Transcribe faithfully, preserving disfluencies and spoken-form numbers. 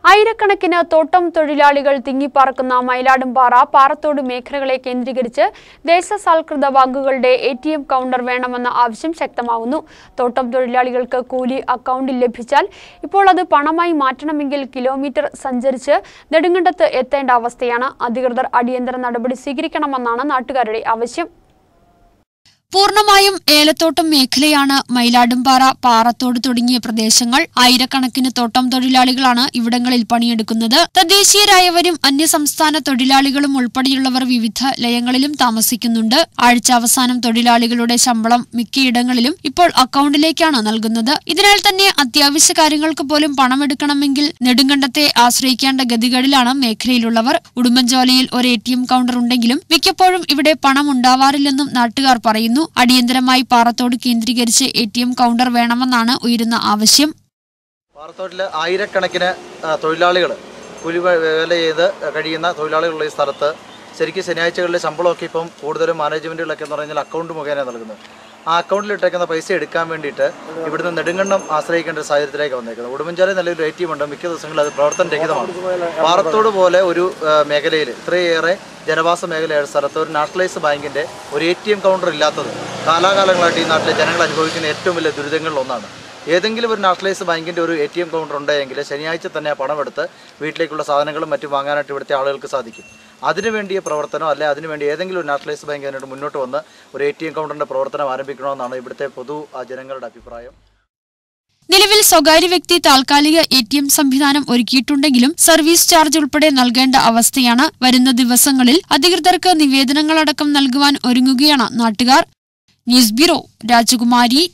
ആയിരക്കണക്കിന് തോട്ടം തൊഴിലാളികൾ തിങ്ങിപ്പാർക്കുന്ന മയിലാടുംപാറ പാറത്തോട് മേഖലകളെ കേന്ദ്രീകരിച്ച് ദേശസാൽകൃത ബാങ്കുകളുടെ എ ടി എം കൗണ്ടർ വേണമെന്ന ആവശ്യം ശക്തമാവുന്നു. തോട്ടം തൊഴിലാളികൾക്ക് കൂലി അക്കൗണ്ടിൽ ലഭിച്ചാൽ ഇപ്പോൾ അത് പണമായി മാറ്റണമെങ്കിൽ കിലോമീറ്റർ സഞ്ചരിച്ച് നെടുങ്കണ്ടത്ത് എത്തേണ്ട അവസ്ഥയാണ്. അധികൃതർ അടിയന്തര നടപടി സ്വീകരിക്കണമെന്നാണ് നാട്ടുകാരുടെ ആവശ്യം. പൂർണ്ണമായും ഏലത്തോട്ടം മേഖലയാണ് മയിലാടുംപാറ, പാറത്തോട് തുടങ്ങിയ പ്രദേശങ്ങൾ. ആയിരക്കണക്കിന് തോട്ടം തൊഴിലാളികളാണ് ഇവിടങ്ങളിൽ പണിയെടുക്കുന്നത്. തദ്ദേശീയരായവരും അന്യസംസ്ഥാന തൊഴിലാളികളും ഉൾപ്പെടെയുള്ളവർ വിവിധ ലയങ്ങളിലും താമസിക്കുന്നുണ്ട്. ആഴ്ച അവസാനം തൊഴിലാളികളുടെ ശമ്പളം മിക്കയിടങ്ങളിലും ഇപ്പോൾ അക്കൗണ്ടിലേക്കാണ് നൽകുന്നത്. ഇതിനാൽ തന്നെ അത്യാവശ്യ കാര്യങ്ങൾക്ക് പോലും പണമെടുക്കണമെങ്കിൽ നെടുങ്കണ്ടത്തെ ആശ്രയിക്കേണ്ട ഗതികളിലാണ് മേഖലയിലുള്ളവർ. ഉടുമ്പൻചോലയിൽ ഒരു എ ടി എം കൗണ്ടർ ഉണ്ടെങ്കിലും മിക്കപ്പോഴും ഇവിടെ പണം ഉണ്ടാവാറില്ലെന്നും നാട്ടുകാർ പറയുന്നു. അടിയന്തരമായി പാറത്തോട് കേന്ദ്രീകരിച്ച് എ ടി എം കൗണ്ടർ വേണമെന്നാണ് ഉയരുന്ന ആവശ്യം. പാറത്തോട്ടില് ആയിരക്കണക്കിന് തൊഴിലാളികൾ കൂലി വേല ചെയ്ത് കഴിയുന്ന തൊഴിലാളികളുള്ള ഈ സ്ഥലത്ത് ശരിക്കും ശനിയാഴ്ചകളിലെ ശമ്പളമൊക്കെ ഇപ്പം കൂടുതലും മാനേജ്മെൻറ്റുകളൊക്കെ എന്ന് പറഞ്ഞാൽ അക്കൗണ്ട് മുഖേന നൽകുന്നത്. ആ അക്കൗണ്ടിൽ ഇട്ടേക്കുന്ന പൈസ എടുക്കാൻ വേണ്ടിയിട്ട് ഇവിടുന്ന് നെടുങ്കണ്ടം ആശ്രയിക്കേണ്ട ഒരു സാഹചര്യത്തിലേക്ക് വന്നേക്കുന്നത്. ഉടുമ്പൻചോല നിലവിൽ എ ടി എം ഉണ്ട്, മിക്ക ദിവസങ്ങളിൽ അത് പ്രവർത്തനരഹിതമാണ്. പാറത്തോട് പോലെ ഒരു മേഖലയിൽ ഇത്രയേറെ ജനവാസ മേഖലയായ സ്ഥലത്ത് ഒരു നാഷണലൈസ് ബാങ്കിൻ്റെ ഒരു എ ടി എം കൗണ്ടർ ഇല്ലാത്തത് കാലാകാലങ്ങളായിട്ട് ഈ നാട്ടിലെ ജനങ്ങൾ അനുഭവിക്കുന്ന ഏറ്റവും വലിയ ദുരിതങ്ങളിൽ ഒന്നാണ്. ഏതെങ്കിലും ഒരു നാഷണലൈസ് ബാങ്കിൻ്റെ ഒരു എ ടി എം കൗണ്ടർ ഉണ്ടെങ്കിൽ ശനിയാഴ്ച തന്നെ ആ പണമെടുത്ത് വീട്ടിലേക്കുള്ള സാധനങ്ങളും മറ്റും വാങ്ങാനായിട്ട് ഇവിടുത്തെ ആളുകൾക്ക് സാധിക്കും. അതിനുവേണ്ടിയ പ്രവർത്തനം അല്ലെ അതിനുവേണ്ടി ഏതെങ്കിലും ഒരു നാഷണലൈസ് ബാങ്ക് അതിനായിട്ട് മുന്നോട്ട് വന്ന് ഒരു എ ടി എം കൗണ്ടറിൻ്റെ പ്രവർത്തനം ആരംഭിക്കണമെന്നാണ് ഇവിടുത്തെ പൊതു ജനങ്ങളുടെ അഭിപ്രായം. നിലവിൽ സ്വകാര്യ വ്യക്തി താൽക്കാലിക എ ടി എം സംവിധാനം ഒരുക്കിയിട്ടുണ്ടെങ്കിലും സർവീസ് ചാർജ് ഉൾപ്പെടെ നൽകേണ്ട അവസ്ഥയാണ്. വരുന്ന ദിവസങ്ങളിൽ അധികൃതർക്ക് നിവേദനങ്ങളടക്കം നൽകുവാൻ ഒരുങ്ങുകയാണ് നാട്ടുകാർ. ന്യൂസ് ബ്യൂറോ, രാജകുമാരി.